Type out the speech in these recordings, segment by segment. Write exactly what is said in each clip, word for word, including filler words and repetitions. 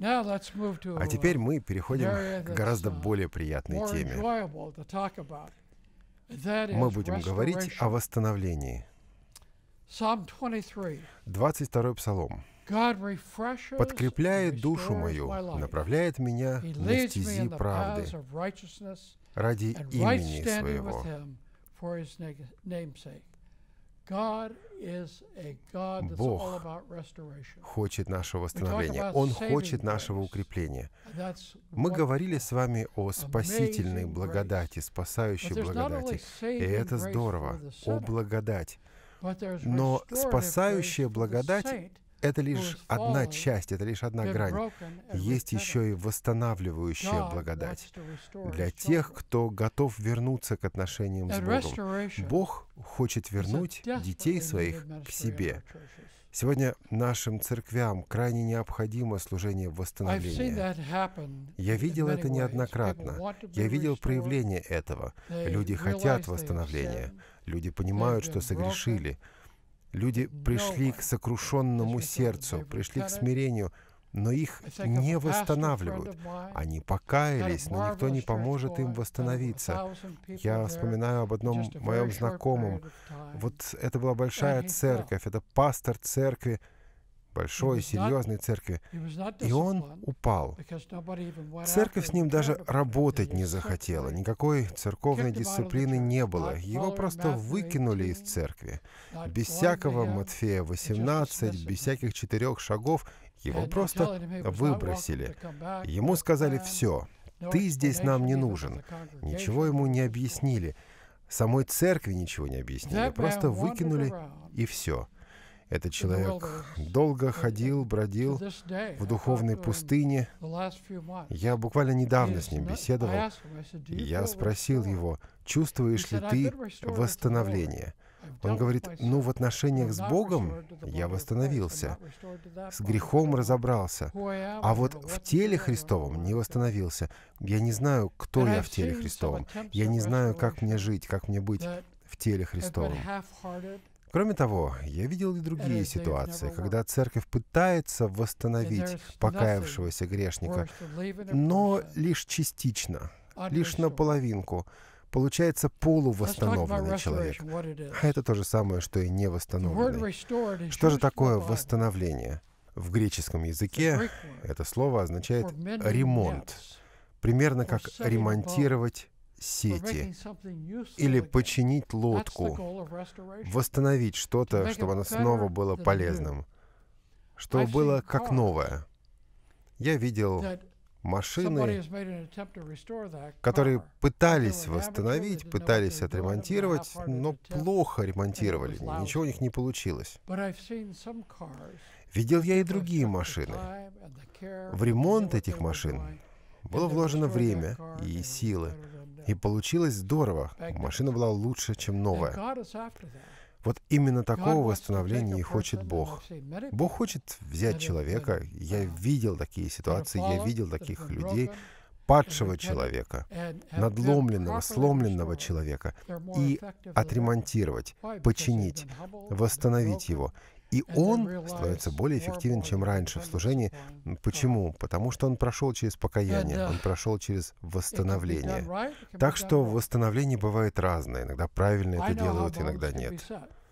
А теперь мы переходим к гораздо более приятной теме. Мы будем говорить о восстановлении. двадцать второй Псалом. «Подкрепляет душу мою, направляет меня на стези правды ради имени Своего». Бог хочет нашего восстановления. Он хочет нашего укрепления. Мы говорили с вами о спасительной благодати, спасающей благодати. И это здорово, о благодать. Но спасающая благодать — это лишь одна часть, это лишь одна грань. Есть еще и восстанавливающая благодать для тех, кто готов вернуться к отношениям с Богом. Бог хочет вернуть детей своих к себе. Сегодня нашим церквям крайне необходимо служение восстановления. Я видел это неоднократно. Я видел проявление этого. Люди хотят восстановления. Люди понимают, что согрешили. Люди пришли к сокрушенному сердцу, пришли к смирению, но их не восстанавливают. Они покаялись, но никто не поможет им восстановиться. Я вспоминаю об одном моем знакомом. Вот это была большая церковь, это пастор церкви, большой, серьезной церкви, и он упал. Церковь с ним даже работать не захотела, никакой церковной дисциплины не было. Его просто выкинули из церкви. Без всякого Матфея восемнадцать, без всяких четырех шагов, его просто выбросили. Ему сказали: «Все, ты здесь нам не нужен». Ничего ему не объяснили. Самой церкви ничего не объяснили, просто выкинули, и все. Этот человек долго ходил, бродил в духовной пустыне. Я буквально недавно с ним беседовал, и я спросил его: «Чувствуешь ли ты восстановление?» Он говорит: «Ну, в отношениях с Богом я восстановился, с грехом разобрался, а вот в теле Христовом не восстановился. Я не знаю, кто я в теле Христовом. Я не знаю, как мне жить, как мне быть в теле Христовом». Кроме того, я видел и другие ситуации, когда церковь пытается восстановить покаявшегося грешника, но лишь частично, лишь наполовинку. Получается полувосстановленный человек. А это то же самое, что и невосстановленный. Что же такое восстановление? В греческом языке это слово означает «ремонт». Примерно как ремонтировать сети или починить лодку, восстановить что-то, чтобы оно снова было полезным, чтобы было как новое. Я видел машины, которые пытались восстановить, пытались отремонтировать, но плохо ремонтировали, ничего у них не получилось. Видел я и другие машины. В ремонт этих машин было вложено время и силы, и получилось здорово. Машина была лучше, чем новая. Вот именно такого восстановления и хочет Бог. Бог хочет взять человека. Я видел такие ситуации, я видел таких людей, падшего человека, надломленного, сломленного человека, и отремонтировать, починить, восстановить его. И он становится более эффективен, чем раньше в служении. Почему? Потому что он прошел через покаяние, он прошел через восстановление. Так что восстановление бывает разное. Иногда правильно это делают, иногда нет.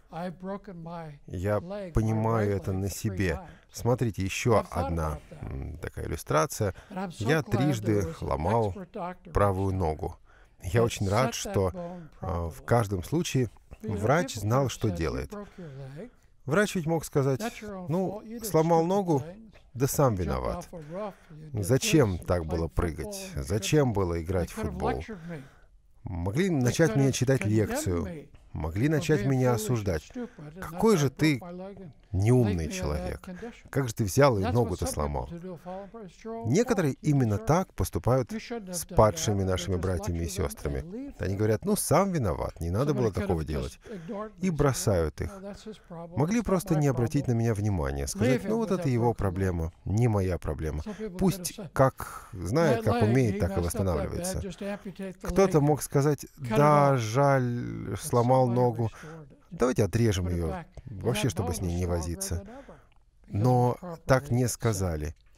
Я понимаю это на себе. Смотрите, еще одна такая иллюстрация. Я трижды ломал правую ногу. Я очень рад, что э, в каждом случае врач знал, что делает. Врач ведь мог сказать: «Ну, сломал ногу, да сам виноват. Зачем так было прыгать? Зачем было играть в футбол?» Могли начать мне читать лекцию, могли начать меня осуждать. «Какой же ты неумный человек! Как же ты взял и ногу-то сломал?» Некоторые именно так поступают с падшими нашими братьями и сестрами. Они говорят: «Ну, сам виноват, не надо было такого делать». И бросают их. Могли просто не обратить на меня внимания, сказать: «Ну, вот это его проблема, не моя проблема. Пусть как знает, как умеет, так и восстанавливается». Кто-то мог сказать: «Да, жаль, сломал ногу. Давайте отрежем ее, вообще, чтобы с ней не возиться». Но так не сказали.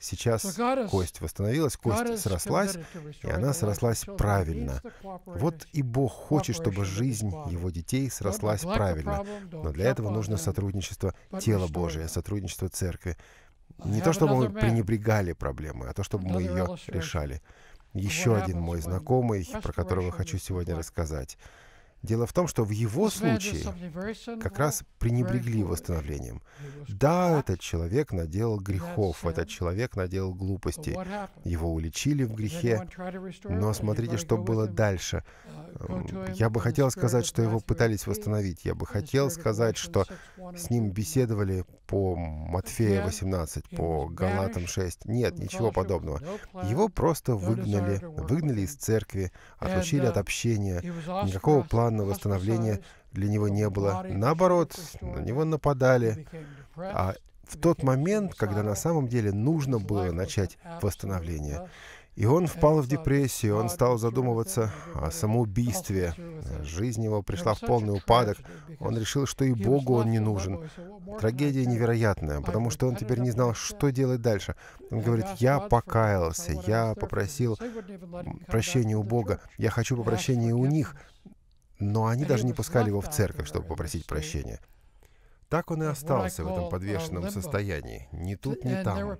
Сейчас кость восстановилась, кость срослась, и она срослась правильно. Вот и Бог хочет, чтобы жизнь Его детей срослась правильно. Но для этого нужно сотрудничество тела Божия, сотрудничество церкви. Не то, чтобы мы пренебрегали проблемой, а то, чтобы мы ее решали. Еще один мой знакомый, про которого хочу сегодня рассказать. Дело в том, что в его случае как раз пренебрегли восстановлением. Да, этот человек наделал грехов, этот человек наделал глупостей. Его уличили в грехе, но смотрите, что было дальше. Я бы хотел сказать, что его пытались восстановить. Я бы хотел сказать, что с ним беседовали по Матфея восемнадцать, по Галатам шесть. Нет, ничего подобного. Его просто выгнали, выгнали из церкви, отлучили от общения. Никакого плана на восстановление для него не было. Наоборот, на него нападали. А в тот момент, когда на самом деле нужно было начать восстановление, и он впал в депрессию, он стал задумываться о самоубийстве. Жизнь его пришла в полный упадок. Он решил, что и Богу он не нужен. Трагедия невероятная, потому что он теперь не знал, что делать дальше. Он говорит: «Я покаялся, я попросил прощения у Бога, я хочу попрощения у них». Но они даже не пускали его в церковь, чтобы попросить прощения. Так он и остался в этом подвешенном состоянии. Ни тут, ни там.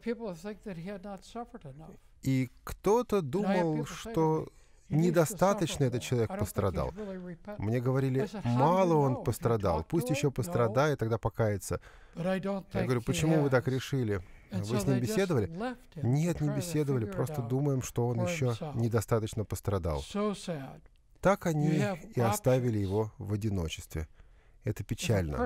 И кто-то думал, что недостаточно этот человек пострадал. Мне говорили: мало он пострадал, пусть еще пострадает, тогда покается. Я говорю: почему вы так решили? Вы с ним беседовали? Нет, не беседовали, просто думаем, что он еще недостаточно пострадал. Так они и оставили его в одиночестве. Это печально.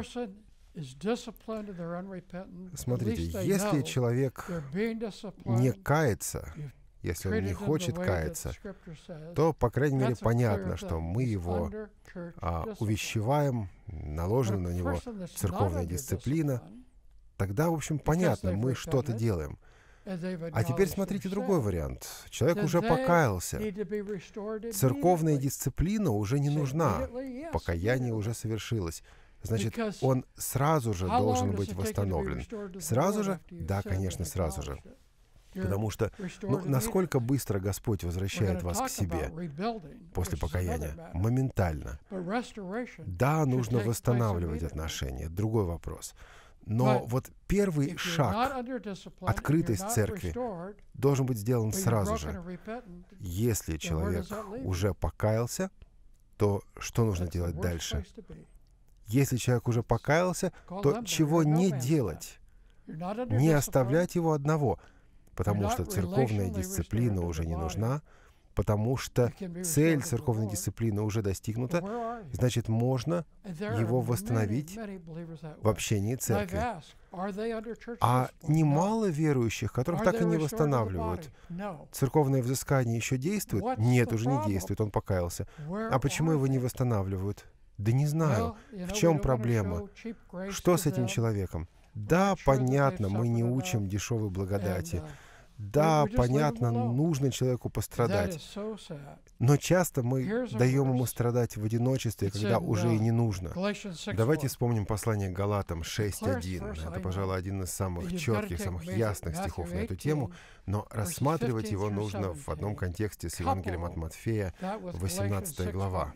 Смотрите, если человек не кается, если он не хочет каяться, то, по крайней мере, понятно, что мы его а, увещеваем, наложена на него церковная дисциплина. Тогда, в общем, понятно, мы что-то делаем. А теперь смотрите другой вариант. Человек уже покаялся. Церковная дисциплина уже не нужна. Покаяние уже совершилось. Значит, он сразу же должен быть восстановлен. Сразу же? Да, конечно, сразу же. Потому что, ну, насколько быстро Господь возвращает вас к себе после покаяния? Моментально. Да, нужно восстанавливать отношения. Другой вопрос. Но вот первый шаг, открытость церкви, должен быть сделан сразу же. Если человек уже покаялся, то что нужно делать дальше? Если человек уже покаялся, то чего не делать? Не оставлять его одного, потому что церковная дисциплина уже не нужна, потому что цель церковной дисциплины уже достигнута, значит, можно его восстановить в общении церкви. А немало верующих, которых так и не восстанавливают. Церковное взыскание еще действует? Нет, уже не действует, он покаялся. А почему его не восстанавливают? Да не знаю. В чем проблема? Что с этим человеком? Да, понятно, мы не учим дешевой благодати. Да, понятно, нужно человеку пострадать. Но часто мы даем ему страдать в одиночестве, когда уже и не нужно. Давайте вспомним послание Галатам шесть один. Это, пожалуй, один из самых четких, самых ясных стихов на эту тему, но рассматривать его нужно в одном контексте с Евангелием от Матфея, восемнадцатая глава.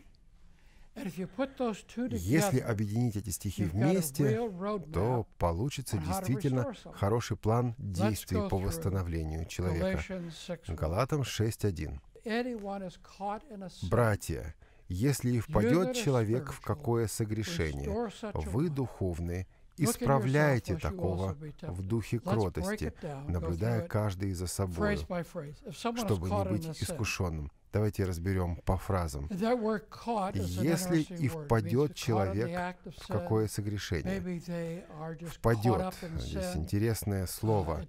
Если объединить эти стихи вместе, то получится действительно хороший план действий по восстановлению человека. Галатам шесть один. «Братья, если и впадет человек в какое согрешение, вы, духовные, исправляйте такого в духе кротости, наблюдая каждый за собой, чтобы не быть искушенным». Давайте разберем по фразам. Если и впадет человек в какое согрешение. Впадет. Здесь интересное слово.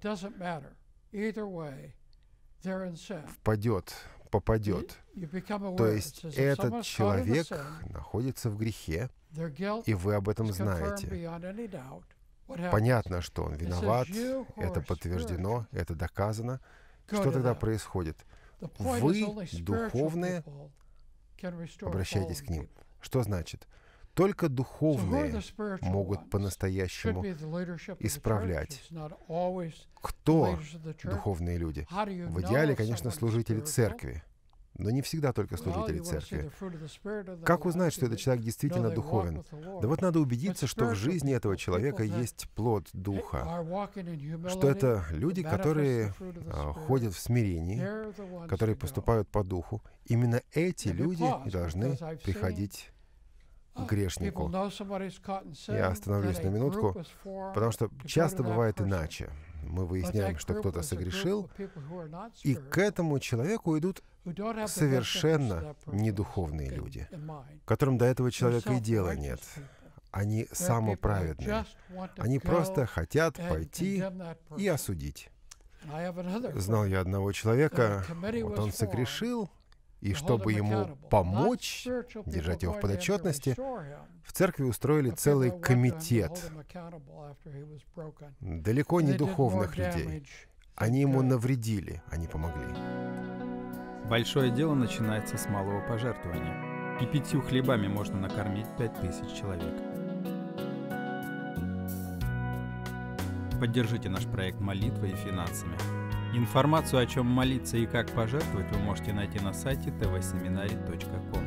Впадет, попадет. То есть этот человек находится в грехе, и вы об этом знаете. Понятно, что он виноват, это подтверждено, это доказано. Что тогда происходит? Вы, духовные, обращайтесь к ним. Что значит? Только духовные могут по-настоящему исправлять. Кто духовные люди? В идеале, конечно, служители церкви, но не всегда только служители церкви. Как узнать, что этот человек действительно духовен? Да вот надо убедиться, что в жизни этого человека есть плод Духа, что это люди, которые а, ходят в смирении, которые поступают по Духу. Именно эти люди должны приходить к грешнику. Я остановлюсь на минутку, потому что часто бывает иначе. Мы выясняем, что кто-то согрешил, и к этому человеку идут совершенно недуховные люди, которым до этого человека и дела нет. Они самоправедные. Они просто хотят пойти и осудить. Знал я одного человека, вот он согрешил, и чтобы ему помочь держать его в подотчетности, в церкви устроили целый комитет далеко не духовных людей. Они ему навредили, они помогли. Большое дело начинается с малого пожертвования. И пятью хлебами можно накормить пять тысяч человек. Поддержите наш проект молитвой и финансами. Информацию, о чем молиться и как пожертвовать, вы можете найти на сайте тэ вэ семинари точка ком.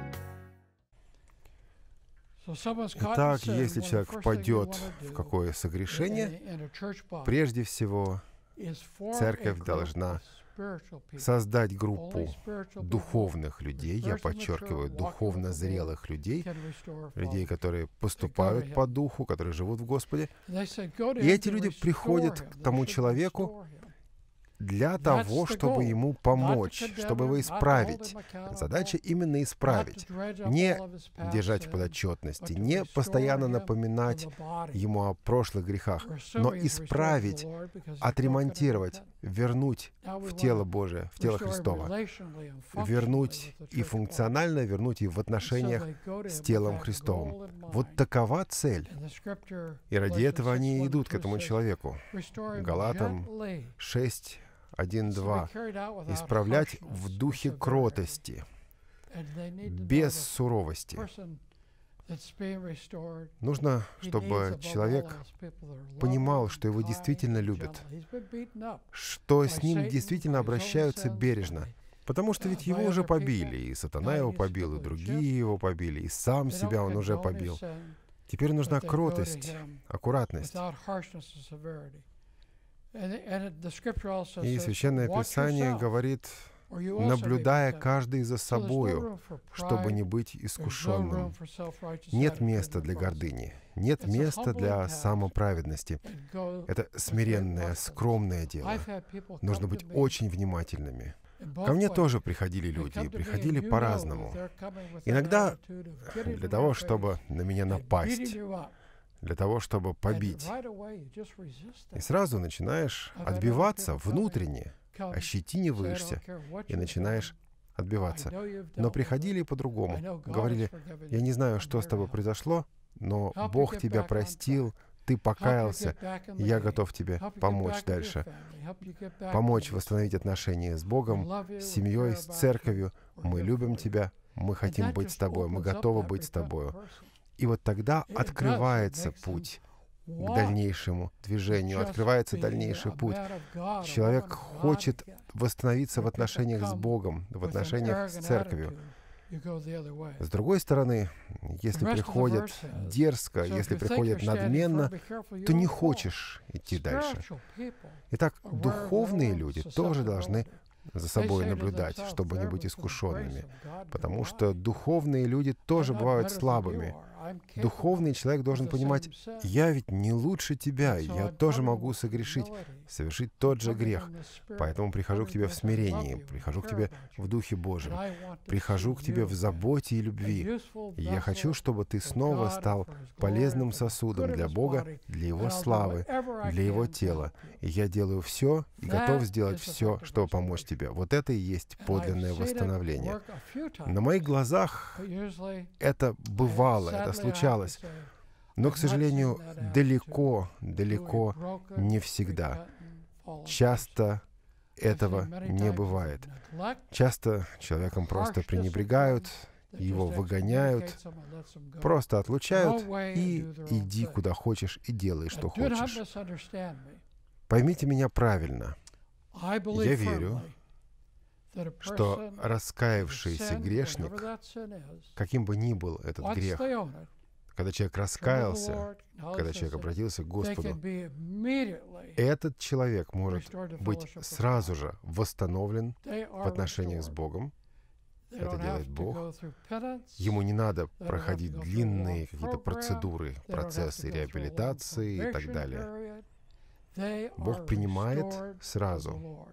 Итак, если человек впадет в какое согрешение, прежде всего церковь должна создать группу духовных людей, я подчеркиваю, духовно зрелых людей, людей, которые поступают по духу, которые живут в Господе. И эти люди приходят к тому человеку для того, чтобы ему помочь, чтобы его исправить. Задача именно исправить. Не держать в подотчетности, не постоянно напоминать ему о прошлых грехах, но исправить, отремонтировать, вернуть в тело Божие, в тело Христово. Вернуть и функционально вернуть и в отношениях с телом Христовым. Вот такова цель. И ради этого они и идут к этому человеку. Галатам шесть, один, два. Исправлять в духе кротости, без суровости. Нужно, чтобы человек понимал, что его действительно любят, что с ним действительно обращаются бережно. Потому что ведь его уже побили, и сатана его побил, и другие его побили, и сам себя он уже побил. Теперь нужна кротость, аккуратность. И Священное Писание говорит, наблюдая каждый за собою, чтобы не быть искушенным. Нет места для гордыни, нет места для самоправедности. Это смиренное, скромное дело. Нужно быть очень внимательными. Ко мне тоже приходили люди, и приходили по-разному. Иногда для того, чтобы на меня напасть, для того, чтобы побить. И сразу начинаешь отбиваться внутренне, ощетиниваешься и начинаешь отбиваться. Но приходили по-другому. Говорили, я не знаю, что с тобой произошло, но Бог тебя простил, ты покаялся, и я готов тебе помочь дальше. Помочь восстановить отношения с Богом, с семьей, с церковью. Мы любим тебя, мы хотим быть с тобой, мы готовы быть с тобою. И вот тогда открывается путь к дальнейшему движению, открывается дальнейший путь. Человек хочет восстановиться в отношениях с Богом, в отношениях с церковью. С другой стороны, если приходят дерзко, если приходят надменно, то не хочешь идти дальше. Итак, духовные люди тоже должны за собой наблюдать, чтобы не быть искушенными, потому что духовные люди тоже бывают слабыми. Духовный человек должен понимать, я ведь не лучше тебя, я тоже могу согрешить, совершить тот же грех. Поэтому прихожу к тебе в смирении, прихожу к тебе в Духе Божьем, прихожу к тебе в заботе и любви. И я хочу, чтобы ты снова стал полезным сосудом для Бога, для Его славы, для Его тела. И я делаю все и готов сделать все, чтобы помочь тебе. Вот это и есть подлинное восстановление. На моих глазах это бывало, это случалось. Но, к сожалению, далеко, далеко не всегда. Часто этого не бывает. Часто человеком просто пренебрегают его выгоняют, просто отлучают и иди куда хочешь и делай, что хочешь. Поймите меня правильно. Я верю, что раскаявшийся грешник, каким бы ни был этот грех, когда человек раскаялся, когда человек обратился к Господу, этот человек может быть сразу же восстановлен в отношениях с Богом. Это делает Бог. Ему не надо проходить длинные какие-то процедуры, процессы реабилитации и так далее. Бог принимает сразу.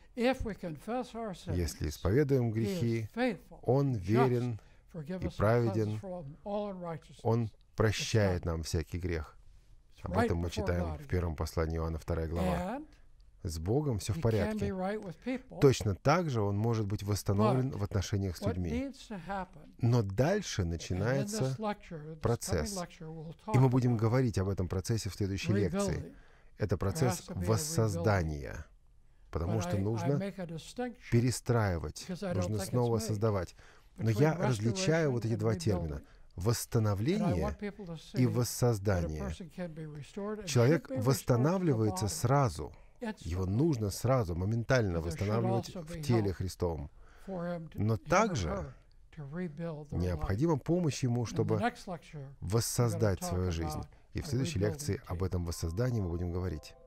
Если исповедуем грехи, Он верен и праведен, Он прощает нам всякий грех. Об этом мы читаем в первом послании Иоанна, вторая глава. С Богом все в порядке. Точно так же Он может быть восстановлен в отношениях с людьми. Но дальше начинается процесс. И мы будем говорить об этом процессе в следующей лекции. Это процесс воссоздания. Потому что нужно перестраивать, нужно снова создавать. Но я различаю вот эти два термина. Восстановление и воссоздание. Человек восстанавливается сразу. Его нужно сразу, моментально восстанавливать в теле Христовом. Но также необходима помощь ему, чтобы воссоздать свою жизнь. И в следующей лекции об этом воссоздании мы будем говорить.